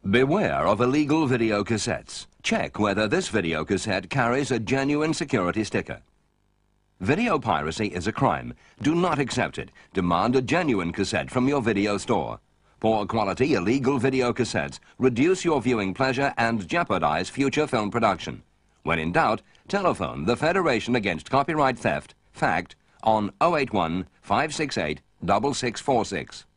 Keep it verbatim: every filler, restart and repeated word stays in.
Beware of illegal video cassettes. Check whether this video cassette carries a genuine security sticker. Video piracy is a crime. Do not accept it. Demand a genuine cassette from your video store. Poor quality illegal video cassettes reduce your viewing pleasure and jeopardize future film production. When in doubt, telephone the Federation Against Copyright Theft, FACT, on oh eight one, five six eight, six six four six.